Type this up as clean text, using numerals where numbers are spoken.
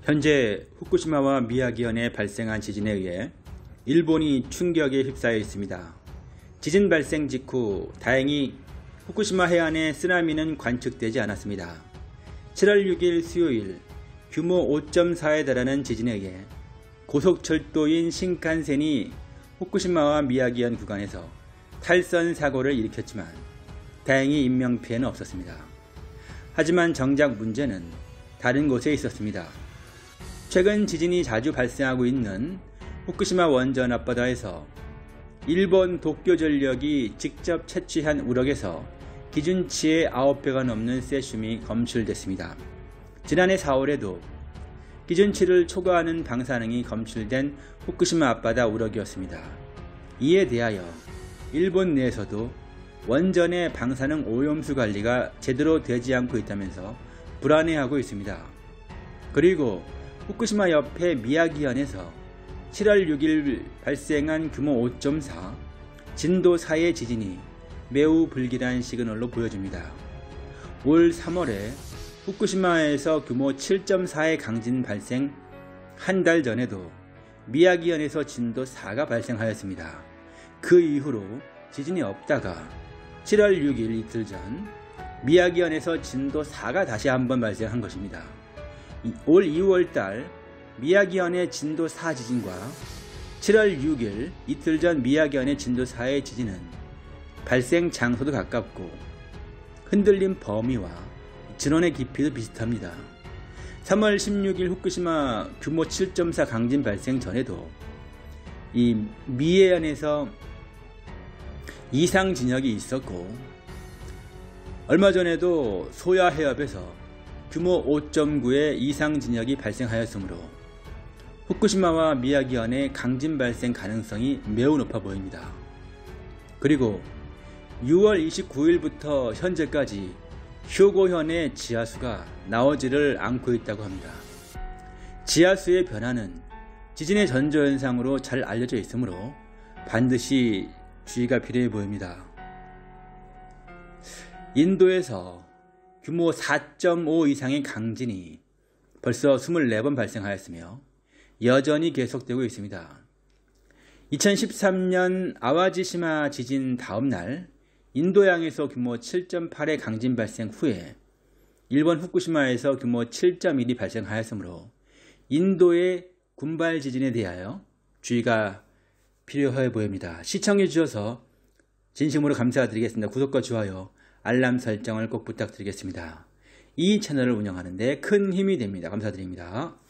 현재 후쿠시마와 미야기현에 발생한 지진에 의해 일본이 충격에 휩싸여 있습니다. 지진 발생 직후 다행히 후쿠시마 해안에 쓰나미는 관측되지 않았습니다. 7월 6일 수요일 규모 5.4에 달하는 지진에 의해 고속철도인 신칸센이 후쿠시마와 미야기현 구간에서 탈선 사고를 일으켰지만 다행히 인명피해는 없었습니다. 하지만 정작 문제는 다른 곳에 있었습니다. 최근 지진이 자주 발생하고 있는 후쿠시마 원전 앞바다에서 일본 도쿄전력이 직접 채취한 우럭에서 기준치의 9배가 넘는 세슘이 검출됐습니다. 지난해 4월에도 기준치를 초과하는 방사능이 검출된 후쿠시마 앞바다 우럭이었습니다. 이에 대하여 일본 내에서도 원전의 방사능 오염수 관리가 제대로 되지 않고 있다면서 불안해하고 있습니다. 그리고 후쿠시마 옆에 미야기현에서 7월 6일 발생한 규모 5.4, 진도 4의 지진이 매우 불길한 시그널로 보여집니다. 올 3월에 후쿠시마에서 규모 7.4의 강진 발생 한 달 전에도 미야기현에서 진도 4가 발생하였습니다. 그 이후로 지진이 없다가 7월 6일 이틀 전 미야기현에서 진도 4가 다시 한번 발생한 것입니다. 올 2월달 미야기현의 진도 4 지진과 7월 6일 이틀 전 미야기현의 진도 4의 지진은 발생 장소도 가깝고 흔들림 범위와 진원의 깊이도 비슷합니다. 3월 16일 후쿠시마 규모 7.4 강진 발생 전에도 이 미해현에서 이상 진역이 있었고, 얼마 전에도 소야 해협에서 규모 5.9의 이상 진역이 발생하였으므로 후쿠시마와 미야기현의 강진 발생 가능성이 매우 높아 보입니다. 그리고 6월 29일부터 현재까지 휴고현의 지하수가 나오지를 않고 있다고 합니다. 지하수의 변화는 지진의 전조현상으로 잘 알려져 있으므로 반드시 주의가 필요해 보입니다. 인도에서 규모 4.5 이상의 강진이 벌써 24번 발생하였으며 여전히 계속되고 있습니다. 2013년 아와지시마 지진 다음날 인도양에서 규모 7.8의 강진 발생 후에 일본 후쿠시마에서 규모 7.1이 발생하였으므로 인도의 군발 지진에 대하여 주의가 필요해 보입니다. 시청해 주셔서 진심으로 감사드리겠습니다. 구독과 좋아요, 알람 설정을 꼭 부탁드리겠습니다. 이 채널을 운영하는 데 큰 힘이 됩니다. 감사드립니다.